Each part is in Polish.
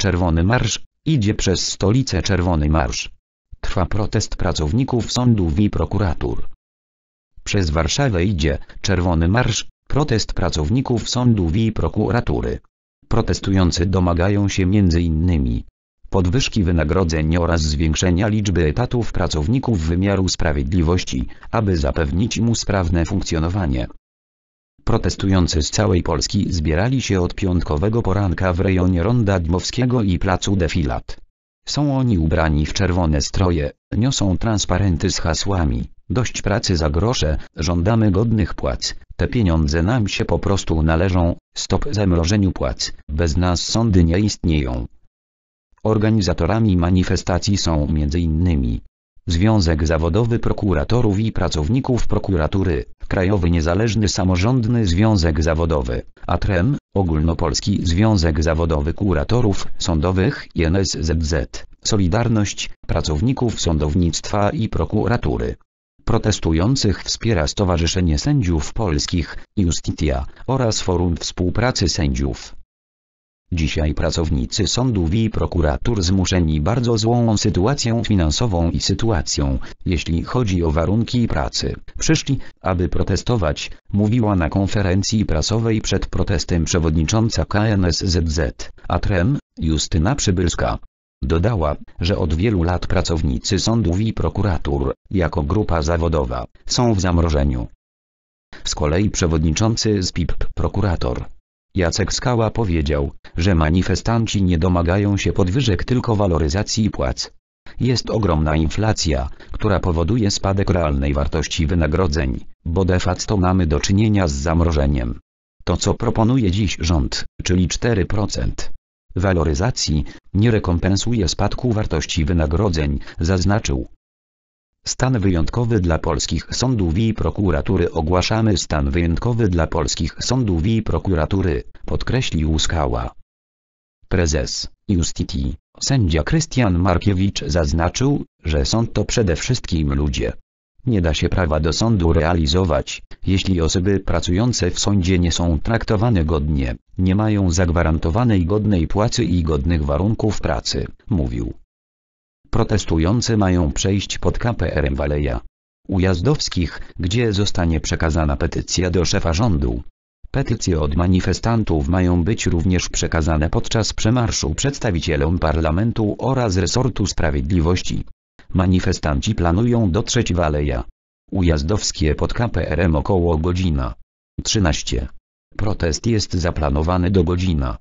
Czerwony Marsz, idzie przez stolicę Czerwony Marsz. Trwa protest pracowników sądów i prokuratur. Przez Warszawę idzie Czerwony Marsz, protest pracowników sądów i prokuratury. Protestujący domagają się m.in. podwyżki wynagrodzeń oraz zwiększenia liczby etatów pracowników wymiaru sprawiedliwości, aby zapewnić mu sprawne funkcjonowanie. Protestujący z całej Polski zbierali się od piątkowego poranka w rejonie Ronda Dmowskiego i placu Defilat. Są oni ubrani w czerwone stroje, niosą transparenty z hasłami: dość pracy za grosze, żądamy godnych płac, te pieniądze nam się po prostu należą, stop zamrożeniu płac, bez nas sądy nie istnieją. Organizatorami manifestacji są m.in. Związek Zawodowy Prokuratorów i Pracowników Prokuratury, Krajowy Niezależny Samorządny Związek Zawodowy, ATREM, Ogólnopolski Związek Zawodowy Kuratorów Sądowych i NSZZ, Solidarność Pracowników Sądownictwa i Prokuratury. Protestujących wspiera Stowarzyszenie Sędziów Polskich, Justitia, oraz Forum Współpracy Sędziów. Dzisiaj pracownicy sądów i prokuratur zmuszeni bardzo złą sytuacją finansową i sytuacją, jeśli chodzi o warunki pracy, przyszli, aby protestować, mówiła na konferencji prasowej przed protestem przewodnicząca KNSZZ, ATREM, Justyna Przybylska. Dodała, że od wielu lat pracownicy sądów i prokuratur, jako grupa zawodowa, są w zamrożeniu. Z kolei przewodniczący ZPIP prokurator Jacek Skała powiedział, że manifestanci nie domagają się podwyżek, tylko waloryzacji płac. Jest ogromna inflacja, która powoduje spadek realnej wartości wynagrodzeń, bo de facto mamy do czynienia z zamrożeniem. To, co proponuje dziś rząd, czyli 4% waloryzacji, nie rekompensuje spadku wartości wynagrodzeń, zaznaczył. Stan wyjątkowy dla polskich sądów i prokuratury. Ogłaszamy stan wyjątkowy dla polskich sądów i prokuratury, podkreślił Skała. Prezes Justitii, sędzia Krystian Markiewicz zaznaczył, że sąd to przede wszystkim ludzie. Nie da się prawa do sądu realizować, jeśli osoby pracujące w sądzie nie są traktowane godnie, nie mają zagwarantowanej godnej płacy i godnych warunków pracy, mówił. Protestujący mają przejść pod KPRM w Aleja Ujazdowskich, gdzie zostanie przekazana petycja do szefa rządu. Petycje od manifestantów mają być również przekazane podczas przemarszu przedstawicielom parlamentu oraz resortu sprawiedliwości. Manifestanci planują dotrzeć w Aleja Ujazdowskie pod KPRM około godzina 13. Protest jest zaplanowany do godzina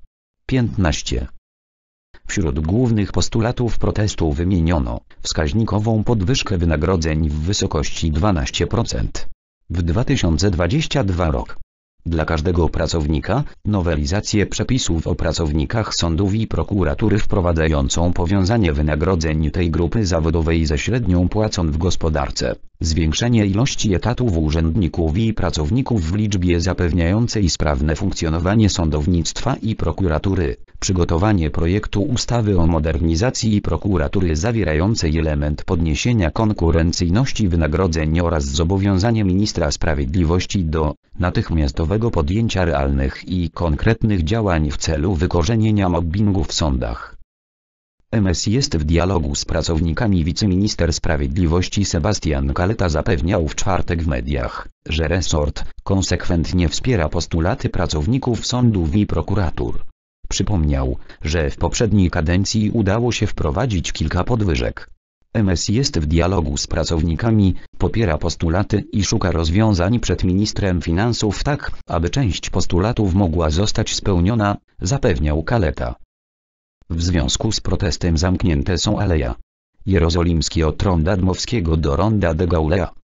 15. Wśród głównych postulatów protestu wymieniono wskaźnikową podwyżkę wynagrodzeń w wysokości 12% w 2022 rok. Dla każdego pracownika, nowelizację przepisów o pracownikach sądów i prokuratury wprowadzającą powiązanie wynagrodzeń tej grupy zawodowej ze średnią płacą w gospodarce, zwiększenie ilości etatów urzędników i pracowników w liczbie zapewniającej sprawne funkcjonowanie sądownictwa i prokuratury, przygotowanie projektu ustawy o modernizacji prokuratury zawierającej element podniesienia konkurencyjności wynagrodzeń oraz zobowiązanie ministra sprawiedliwości do natychmiastowego podjęcia realnych i konkretnych działań w celu wykorzenienia mobbingu w sądach. MS jest w dialogu z pracownikami. Wiceminister sprawiedliwości Sebastian Kaleta zapewniał w czwartek w mediach, że resort konsekwentnie wspiera postulaty pracowników sądów i prokuratur. Przypomniał, że w poprzedniej kadencji udało się wprowadzić kilka podwyżek. MS jest w dialogu z pracownikami, popiera postulaty i szuka rozwiązań przed ministrem finansów tak, aby część postulatów mogła zostać spełniona, zapewniał Kaleta. W związku z protestem zamknięte są Aleja Jerozolimskie od Ronda Dmowskiego do Ronda de Gaulle'a.